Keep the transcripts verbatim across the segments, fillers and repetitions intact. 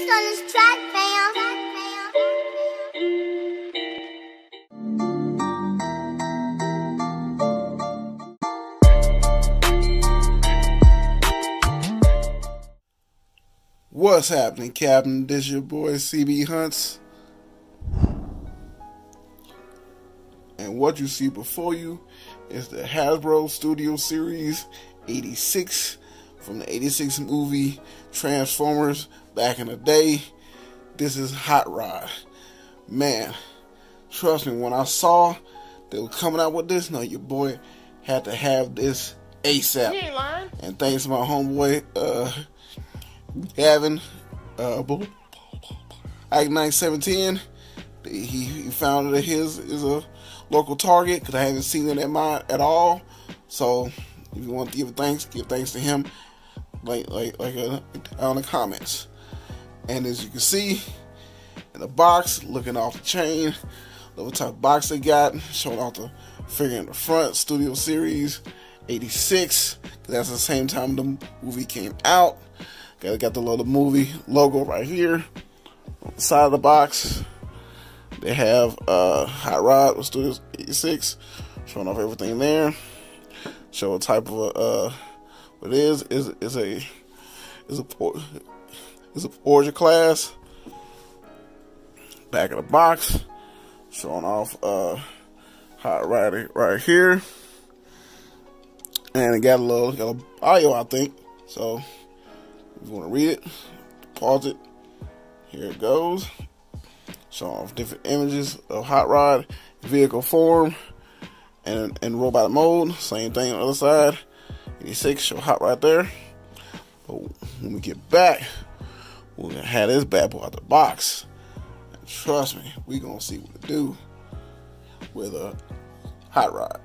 beats on this track, fam. What's happening, Captain? This your boy C B Hunts. And what you see before you is the Hasbro Studio Series eighty-six from the eighty-six movie Transformers back in the day. This is Hot Rod. Man, trust me, when I saw they were coming out with this, no, your boy had to have this ASAP. You ain't lying. And thanks to my homeboy, uh, Gavin, uh, Ignite seven ten, he, he found it at his is a local Target because I haven't seen it at mine at all. So if you want to give thanks, give thanks to him, like like like uh, down in the comments. And as you can see in the box, looking off the chain, look what type of box they got, showing off the figure in the front, Studio Series eighty-six. That's the same time the movie came out. Got got the little movie logo right here on the side of the box. They have uh, Hot Rod with Studio eighty-six, showing off everything there. Show what type of uh, what it is is is a is a is a Voyager class. Back of the box, showing off uh, Hot Rod right here, and it got a little got a bio, I think. So if you want to read it, pause it. Here it goes. Showing off different images of Hot Rod, vehicle form, and in robot mode. Same thing on the other side. eighty-six, show Hot right there. But when we get back, we're gonna have this bad boy out the box. And trust me, we gonna see what to do with a Hot Rod.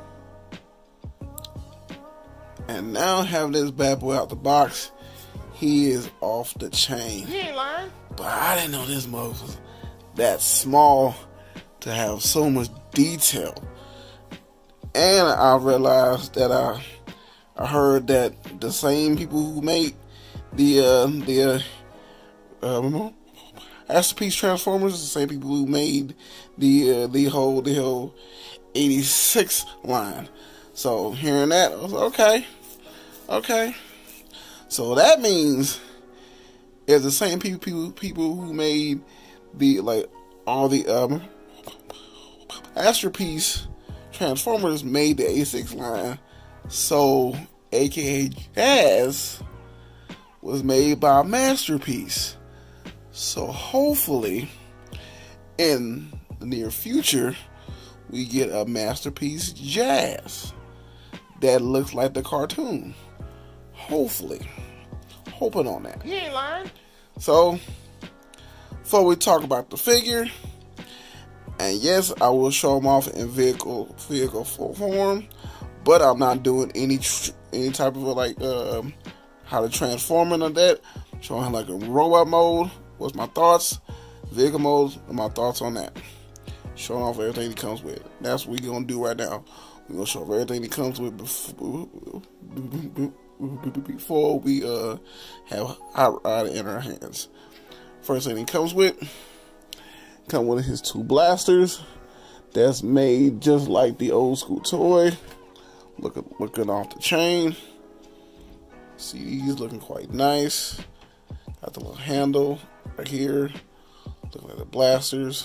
And now having this bad boy out the box, he is off the chain. You ain't lying. But I didn't know this mug was that small to have so much detail. And I realized that I I heard that the same people who made the uh, the uh, um, Masterpiece Transformers, the same people who made the uh, the whole the whole eighty-six line. So hearing that, I was like, okay, okay. So that means it's the same people people people who made the like all the um Masterpiece Transformers made the eighty-six line. So A K A Jazz was made by Masterpiece. So hopefully in the near future we get a Masterpiece Jazz that looks like the cartoon. Hopefully. Hoping on that. You ain't lying. So before we talk about the figure, and yes, I will show them off in vehicle vehicle form, but I'm not doing any any type of like uh, how to transform into that. Showing like a robot mode. What's my thoughts? Vehicle mode. And my thoughts on that. Showing off everything that comes with it. That's what we're gonna do right now. We're gonna show off everything that comes with before, before we uh, have Hot Rod in our hands. First thing he comes with, come with his two blasters. That's made just like the old school toy. Looking looking off the chain. See, these looking quite nice. Got the little handle right here. Looking at the blasters.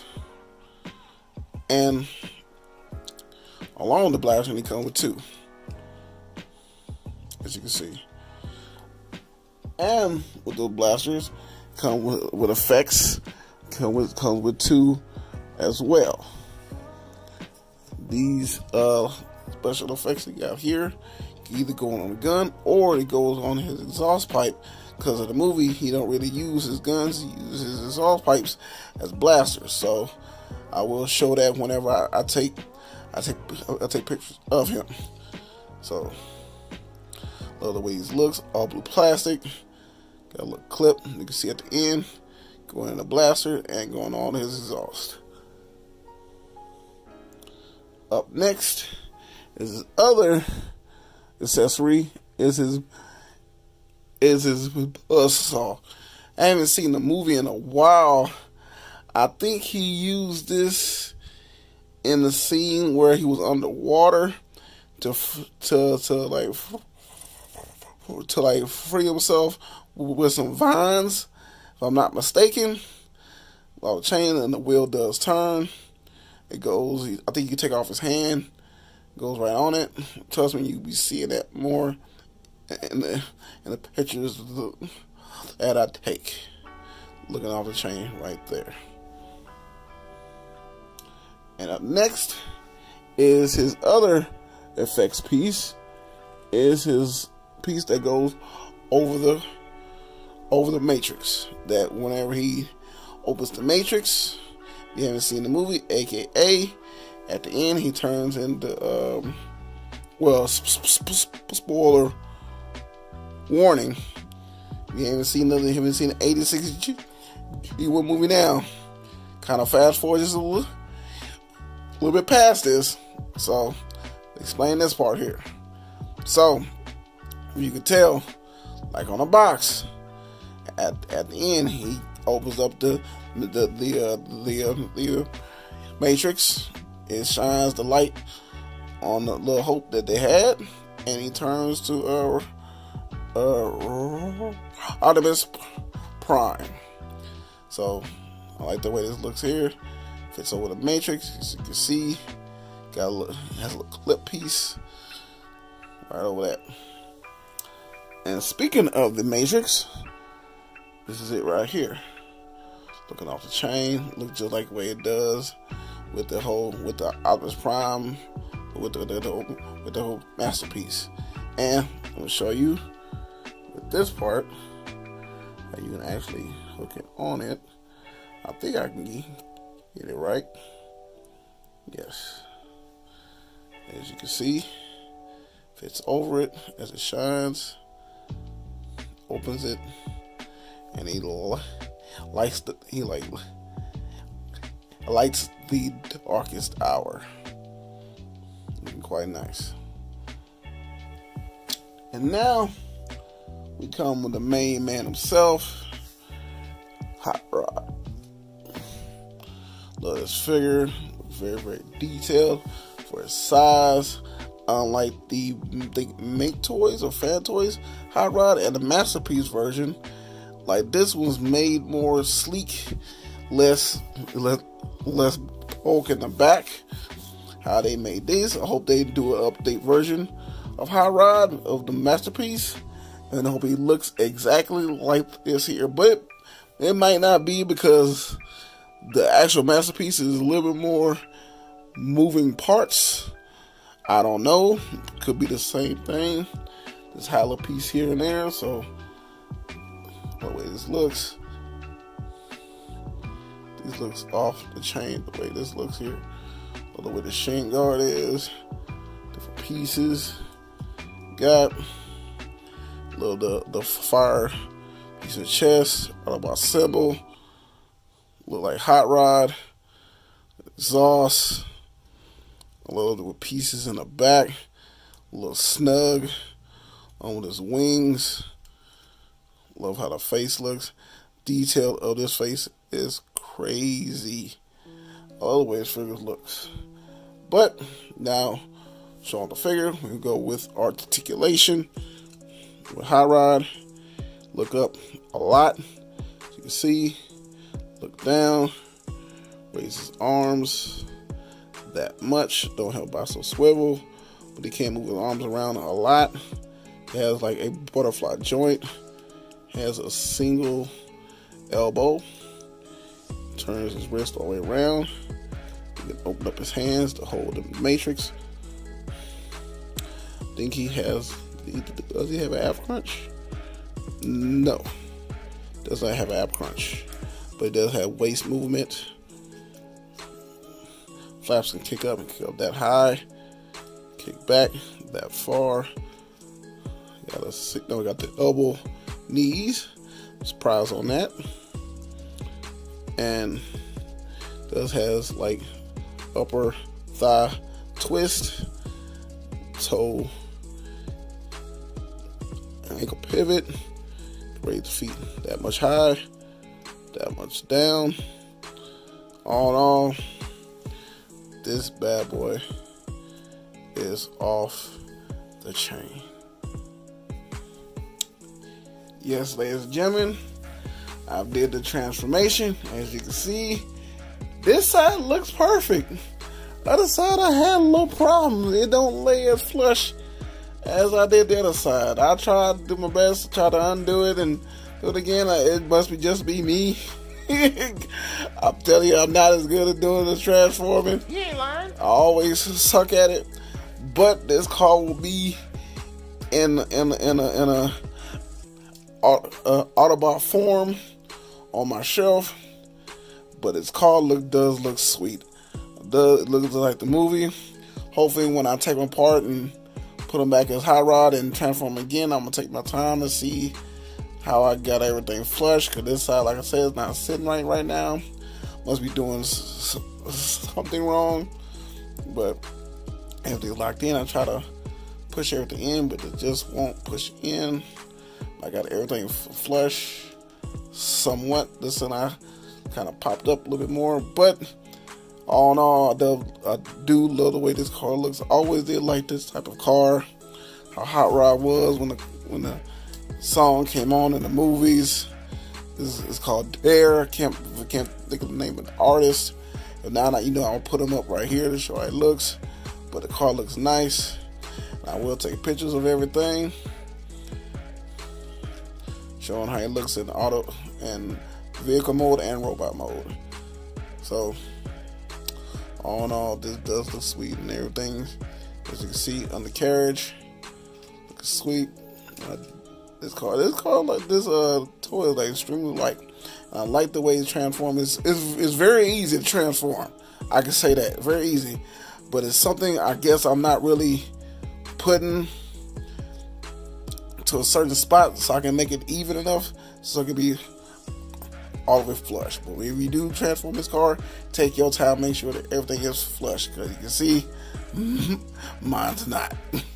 And along with the blaster, he comes with two, as you can see. And with the blasters, come with, with effects, come with comes with two as well. These uh, special effects he got here can either go on the gun or it goes on his exhaust pipe. Because of the movie, he don't really use his guns; he uses his exhaust pipes as blasters. So I will show that whenever I, I take I take I take pictures of him. So love the way he looks, all blue plastic. Got a little clip you can see at the end, going in the blaster and going on his exhaust. Up next is his other accessory, is his is his buzzsaw. I haven't seen the movie in a while. I think he used this in the scene where he was underwater to to to like to like free himself with some vines, if I'm not mistaken. While the chain and the wheel does turn, it goes. I think you can take off his hand. Goes right on it. Trust me, you'll be seeing that more in the in the pictures that I take. Looking off the chain right there. And up next is his other effects piece. Is his piece that goes over the over the matrix. That whenever he opens the matrix, you haven't seen the movie, aka at the end he turns into um, well, sp sp sp spoiler warning. You haven't seen nothing. You haven't seen the eighty-six G one movie now. Kind of fast forward just a little, a little bit past this. So explain this part here. So you can tell, like on a box, at at the end he opens up the the the uh, the, uh, the uh, matrix. It shines the light on the little hope that they had, and he turns to uh, uh, Optimus Prime. So I like the way this looks here. Fits over the matrix, as you can see. Got a little, has a little clip piece right over that. And speaking of the matrix, this is it right here. Looking off the chain, looks just like the way it does with the whole, with the Optimus Prime, with the, the, the with the whole masterpiece. And I'm gonna show you with this part how you can actually hook it on it. I think I can get it right. Yes. As you can see, fits over it as it shines. Opens it, and he lights the he like lights the darkest hour. Looking quite nice. And now we come with the main man himself, Hot Rod. Look at this figure, very very detailed for his size. Unlike the they make toys or fan toys, Hot Rod and the Masterpiece version, like this one's made more sleek, less less less bulk in the back. How they made this, I hope they do an update version of Hot Rod of the Masterpiece, and I hope he looks exactly like this here. But it might not be, because the actual Masterpiece is a little bit more moving parts. I don't know. Could be the same thing. This hollow piece here and there. So the way this looks, this looks off the chain. The way this looks here, or the way the shin guard is, different pieces. Got a little the the fire piece of chest, Autobot symbol. Look like Hot Rod, exhaust. A little with pieces in the back, a little snug on with his wings. Love how the face looks. Detail of this face is crazy. All the way his figure looks. But now, showing the figure, we can go with articulation. With Hot Rod, look up a lot. As you can see, look down, raise his arms that much. Don't have bicycle swivel, but he can't move his arms around a lot. He has like a butterfly joint. Has a single elbow. Turns his wrist all the way around. He can open up his hands to hold the matrix. I think he has. Does he have an ab crunch? No, does not have an ab crunch, but he does have waist movement. Flaps can kick up and kick up that high, kick back that far. Got a no, we got the elbow, knees. Surprise on that, and does has like upper thigh twist, toe, ankle pivot, raise the feet that much high, that much down. All in all, this bad boy is off the chain. Yes, ladies and gentlemen, I did the transformation. As you can see, this side looks perfect. Other side, I had a little problem. It don't lay as flush as I did the other side. I tried to do my best to try to undo it and do it again. It must be just be me. I'm telling you, I'm not as good at doing this transforming. You ain't lying. I always suck at it. But this car will be in in in a in a, a Autobot form on my shelf. But its car look does look sweet. It does it looks like the movie. Hopefully, when I take them apart and put them back as hot rod and transform them again, I'm gonna take my time to see how I got everything flush. Cause this side, like I said, is not sitting right right now. Must be doing s- something wrong. But everything's locked in. I try to push everything in, but it just won't push in. I got everything f- flush somewhat. This and I kind of popped up a little bit more, but all in all, I do, I do love the way this car looks. I always did like this type of car. How Hot Rod was when the when the song came on in the movies. This is called Dare. I can't I can't think of the name of the artist. But now that you know, I'll put them up right here to show how it looks. But the car looks nice. I will take pictures of everything, showing how it looks in auto and vehicle mode and robot mode. So all in all, this does look sweet and everything. As you can see, undercarriage looks sweet. Uh, this car, this car, like this uh toy is like extremely light. I like the way it's transformed. It's, it's it's very easy to transform. I can say that, very easy. But it's something I guess I'm not really putting to a certain spot so I can make it even enough so it can be all the way flush. But if you do transform this car, take your time, make sure that everything is flush, because you can see mine's not.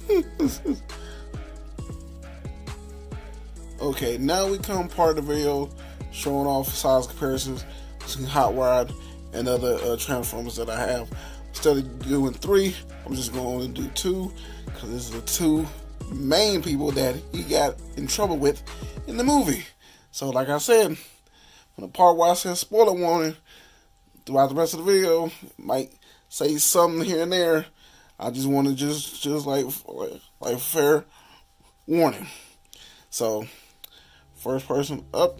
Okay, now we come part of the video showing off size comparisons between Hot Rod and other uh, transformers that I have. Instead of doing three, I'm just going to do two, because this is the two main people that he got in trouble with in the movie. So like I said, from the part where I said spoiler warning, throughout the rest of the video, might say something here and there. I just want to just just like like, like fair warning. So first person up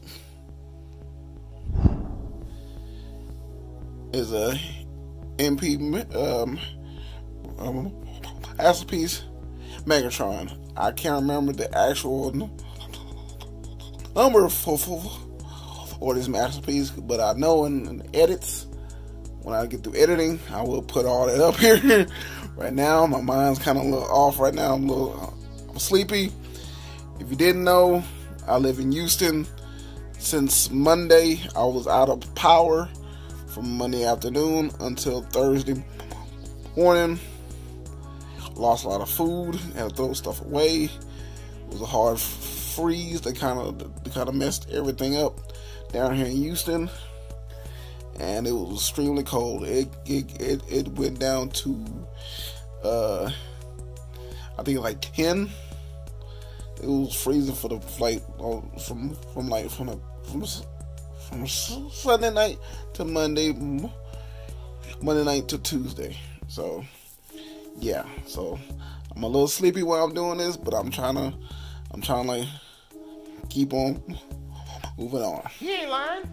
is a M P um, um masterpiece Megatron. I can't remember the actual number for, for, for this masterpiece, but I know in, in the edits, when I get through editing, I will put all that up here. Right now, my mind's kind of a little off right now. I'm a little I'm sleepy. If you didn't know, I live in Houston. Since Monday, I was out of power from Monday afternoon until Thursday morning. Lost a lot of food, had to throw stuff away. It was a hard freeze. They kind of they kind of messed everything up down here in Houston, and it was extremely cold. It it it, it went down to uh, I think like ten. It was freezing for the flight from from like from the from, from Sunday night to Monday, Monday night to Tuesday. So yeah, so I'm a little sleepy while I'm doing this, but I'm trying to I'm trying to like keep on moving on. You ain't lying.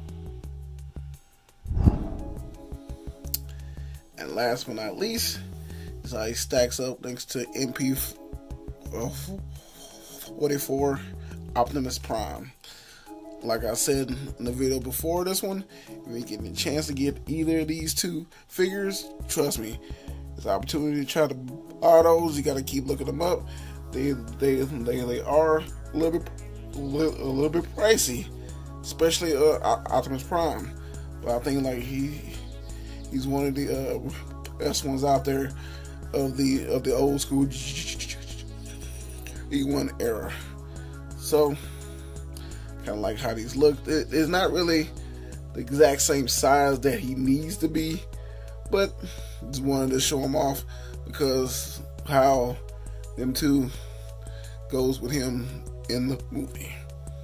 And last but not least is how he stacks up next to M P forty-four Optimus Prime. Like I said in the video before this one, if you get a chance to get either of these two figures, trust me, it's an opportunity to try to buy those. You got to keep looking them up. They they they, they are a little bit a little, a little bit pricey, especially uh, Optimus Prime. But I think like he he's one of the uh, best ones out there of the of the old school E one era. So kind of like how these look. It, it's not really the exact same size that he needs to be, but just wanted to show him off because how them two goes with him in the movie.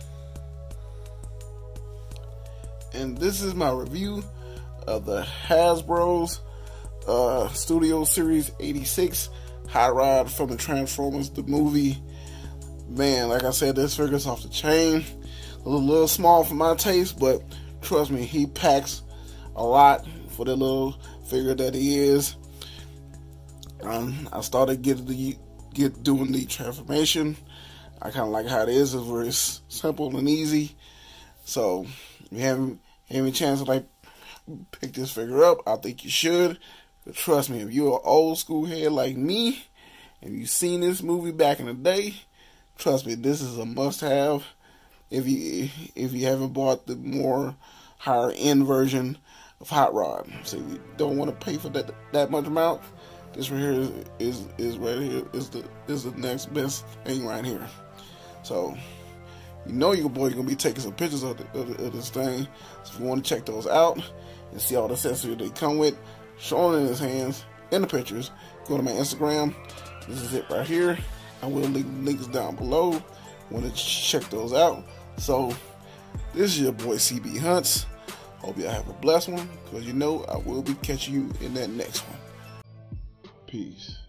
And this is my review of the Hasbro's uh, Studio Series eighty-six Hot Rod from the Transformers the movie. Man, like I said, this figure's off the chain. A little, little small for my taste, but trust me, he packs a lot for the little figure that he is. Um, I started getting the get doing the transformation. I kind of like how it is. It's very simple and easy. So if you haven't any chance to like pick this figure up, I think you should. But trust me, if you're an old school head like me, and you've seen this movie back in the day, trust me, this is a must-have. If you if you haven't bought the more higher end version of Hot Rod, so you don't want to pay for that that much amount, this right here is is, is right here is the is the next best thing right here. So you know your boy gonna be taking some pictures of, the, of, the, of this thing. So if you want to check those out and see all the accessories they come with, showing in his hands in the pictures, go to my Instagram. This is it right here. I will link links down below. Want to check those out. So this is your boy C B Hunts. Hope y'all have a blessed one, because you know I will be catching you in that next one. Peace.